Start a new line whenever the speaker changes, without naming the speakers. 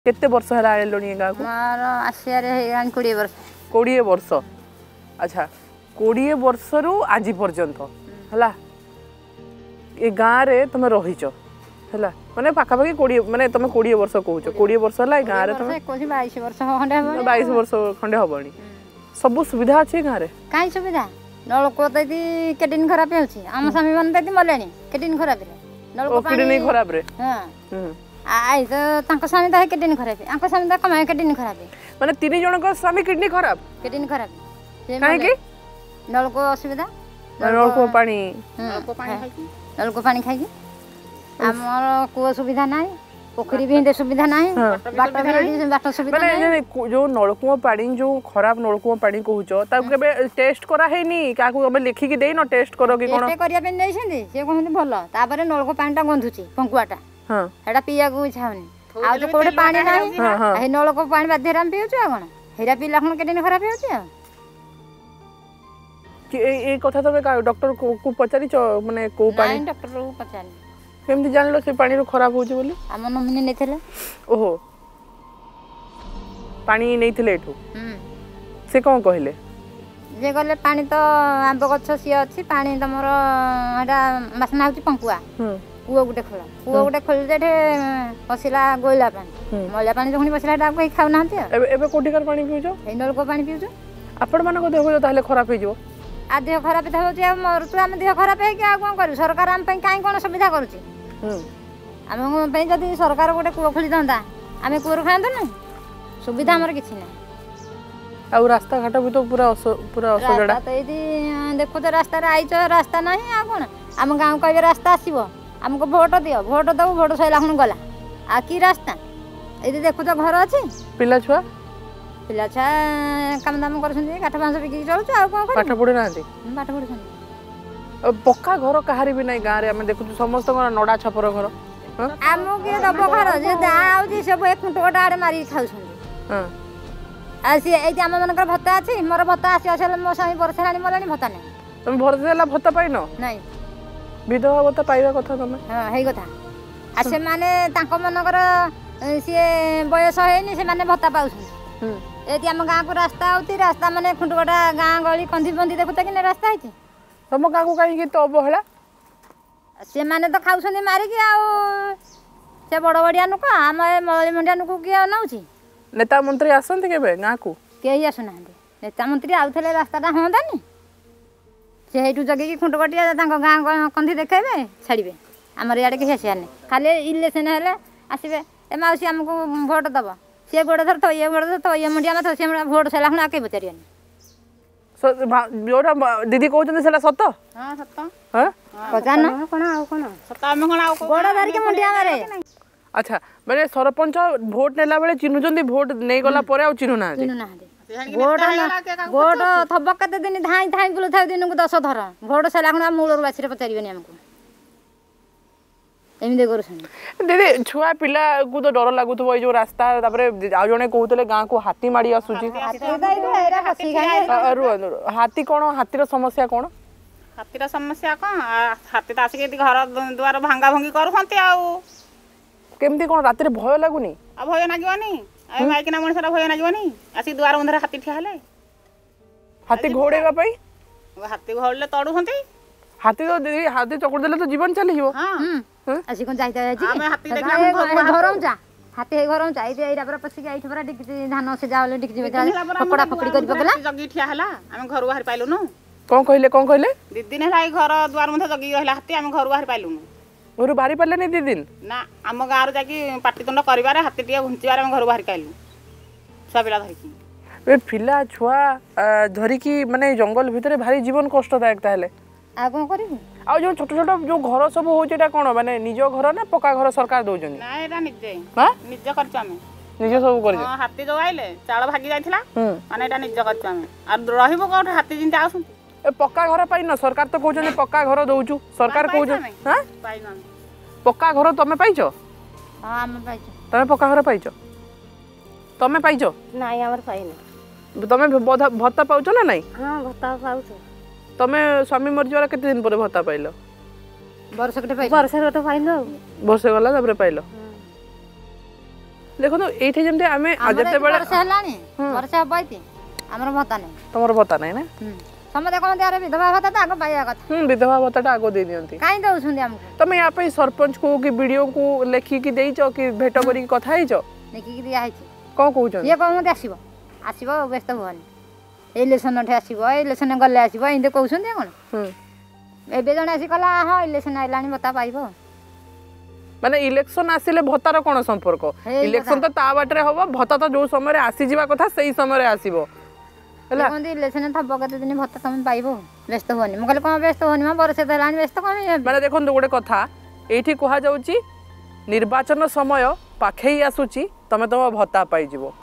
केते वर्ष है आइलोनी गाँ को?
मार आसियारे हे 20 वर्ष।
20 वर्ष। अच्छा 20 वर्ष रु आज पर्यंत हला ए गाँ रे तुम रहिच हला माने पाखापाखि 20 माने तुम 20 वर्ष कहूछ 20 वर्ष हला ए गाँ रे तुम
22 वर्ष खंडे हबो
22 वर्ष खंडे हबनी सब सुविधा अछि गाँ रे
काई सुविधा नलको तैती केदिन खराब होछि हम स्वामी मन तैती मलेनी केदिन खराब रे नलको पानी
केदिन खराब रे
हां आई तो तांको स्वामी दा केदिन खराब आंको स्वामी दा कमाय केदिन खराब
माने तीन जण को स्वामी किडनी खराब
केदिन खराब
काहे की
नलको असुविधा
नलको पानी
नलको पानी खाई हमर को सुविधा नाही पोखरी भी इंदे सुविधा नाही बाट सुविधा
माने जो नलकुओ पानी जो खराब नलकुओ पानी कहूछ ता केबे टेस्ट करा हेनी काकू हम लिखि के देई न टेस्ट करो कि कोन
टेस्ट करिया पे नै छथि से कहନ୍ତି भलो तापरे नलको पानीटा गंधुची पंकुआटा हां एटा पिया को इच्छा होनी आ जो कोडे पानी नाही हे नलको पानी बाध्य राम पिउछु आ कोन हेरा पिला खन केदिन खराब होछि आ
कि ए कथा तबे का डॉक्टर को पचारि माने को पानी
नहीं डॉक्टर को पचारि
केमति जानलो से पानी रो खराब होछि बोली
हम नमिनी नेथिले
ओहो पानी नेथिले एठू से कोन कहले
जे गले पानी तो आंब गछ सी अछि पानी तमरो एटा बासना होछि पंकुआ कुआ गुटे खोला कुआ गुटे खोल जेठे पसिला गोइला पानी मलिया पानी जखनी पसिला टा कोई खाउ नाहंती
एबे कोठिकार पानी पिउजो
ए नलको पानी पिउजो
आपण मानको देहो ताले खराब हे जो
आ देह खराब होछि आ मरतु हम देह खराब है कि आ कोन करू सरकार हम पई काई कोन सुविधा करूछि हम पई जदी सरकार गोटे कुआ खोली दंदा आमे कुर खांदो न सुविधा हमर किछि नै
आ रास्ता घाट भी तो पूरा असजड़ा
तो यदि देखो तो रास्ता आईच रास्ता नहीं आ कोन हम गाँव कहे रास्ता आसो हमको भोट दियो भोट दबो भोट सैला हूँ गला आ कि रास्ता यदि देखो तो घर अच्छे
पिला छुआ
काम दाम कर काठ बांस बिकी चलुଛୁ आ कोन
पाठ पढ़ी ना
पाठ पढ़ी
पक्का घर कहारी भी नहीं गाँव में देखु समस्त नड़ा छपर घर
आमको किए दब घर जे आउची सब एक खुंट आड़े मारी खाऊ आ सी ए आम मनकर भत्ता अछि मोर भत्ता आसी असल मो स्वामी बरछरानी मलानी भत्ता नै
तुम भरते देला भत्ता पाइनो
नहीं
विधवा भत्ता पाइबा कथा तुम
हां हेई कथा आ से माने तांको मनकर सी बयस हेनी से माने भत्ता पाउछ एति हम गाँ को रास्ता होती रास्ता माने खुंटगटा गाँ गली कंधी बंधी देखु त कि रास्ता है
तुम गाँ को कहीं तो अवहेला
से माने तो खाउछनी मारी कि आ से बड़ बड़िया नुक आम मळली मंडिया नुक कि नउची
नेता मंत्री आसंत केबे गाँ को
केही आसुना नेता मंत्री आउथले रास्ताटा होंदानी से हेटु जगे कि खुंटगटिया तांको गाँ कंधी देखेबे छाड़िबे हमर याडे के हेसियाने खाली इलेक्शन हेले आसीबे ए माउसी हमको भोट दबो से गोड़ धर तो ये मंडिया में तो से भोट सला हुना के बचारियानी
जोरा दीदी कहउछन सेला सत
हां सत
हां
पचान कोन आ कोन सत हम कोन आ गोड़ धर के मंडिया मारे
अच्छा माने सरपंच भोट नेला बेले चिन्हुजंदी भोट नै गला परे आ चिन्हु ना
भोट थब कते दिन धाई धाई बुलु थाउ दिन को 10 थर भोट सला हुना मूलर बासी रे पचारिबेनी हमको एमिदे करूछन
दीदी छुआ पिला को तो डर लागुथबो जो रास्ता तापरे आ जने कहउतले गाँ को हाथी मारी आसुची हाथी कोन हाथीर समस्या कोन
हाथीर समस्या कोन हाथी त आसी के घर द्वार भांगा भंगी करूहंती आउ
केमती कोन रात रे भय लागुनी
आ भय नागिवनी आ माइकना मणसरा भय नागिवनी आसी द्वार बंधरे हाथी ठिया हले
हाथी घोड़ेगा पई
हाथी घोड़ले तडुहंती
हाथी तो दीदी हाथी चकुड़ देले तो जीवन चली हिबो
हां
आसी कोन जाईता जाई
हम हाथी देखला
घरम जा हाथी घरम जा एइरा पर पसी आइठ पर डिकि धान से जावले डिकि पकड़ा पकड़ी करि पकला
जगी ठिया हला हम घर बाहर पाइलु न
कोन कहले
दिन है घर द्वार मथे जगी रहला हाथी हम घर बाहर पाइलु न
घर बाहर पाले नै दिन
ना हम गाँ रो जाकी पाटीतुंड करिवारे हाथी टिया घुंचिवारे हम घर बाहर पाइलु छुआ पिला धरिकी
ए पिला छुआ धरिकी माने जंगल भितरे भारी जीवन कष्टदायक ताले
आ कोन करिबु
आ जो छोट छोट जो घर सब हो जेटा कोन माने निजो घर ना पक्का घर सरकार दोजनी
ना एटा निजे
हां
निजे करछ हम
निजे सब कर
हां हाथी जो आइले चाळ भागी जाइथिला माने एटा निजे करछ हम आ रहिबो कोठ हाथी जिंदा आसु
ए पक्का घर पाइ न सरकार तो कहउछन पक्का घर दोउछु सरकार कहउछन हां
पाइना
पक्का घर तमे पाइछो
हां हम पाइछो
तमे पक्का घर पाइछो तमे पाइछो
नाही हमर पाइना
तमे भत्ता पाउछो ना नहीं
हां भत्ता पाउछो
तमे स्वामी मरजिवाला केते दिन पर भत्ता पाइलो
वर्ष कटे पाइलो
वर्ष गला तापर पाइलो देखो एठी जेमते आमे आजते बेले
वर्ष हेलानी वर्ष हबाइती हमर भत्ता नहीं
तमर भत्ता नहीं ना
समते कोन दियारे विधवा भत्ता त आगो पाइया कथा
विधवा भत्ताटा आगो दे दियंती
काई दउछुंदी हमके
तमे या पे सरपंच को कि वीडियो को लेखि कि देइचो कि भेट करी कथा हिचो
नेकी कि दिया हैछि
को कहउछन
ये कहू आसीबो आसीबो व्यस्त भवनी इलेक्शन ठे आसीबो इलेक्शन गले आसीबो इंदे कहउछुंदी कोन एबे जने आसी कला हां इलेक्शन आइलानी भत्ता पाइबो
माने इलेक्शन आसिले भत्तार कोन संपर्क इलेक्शन तो ता बाटरे होबो भत्ता तो जो समय रे आसी जीवा कथा सही समय रे आसीबो हला
कोन इलेक्शन थब कते दिन भत्ता तुम पाइबो व्यस्त भवनी म कहले कोन व्यस्त भवनी म बरसे देलानी व्यस्त कोन
माने देखो गोटे कथा एठी कहा जाउची निर्वाचन समय पाखई आसुची तमे तो भत्ता पाई जीवो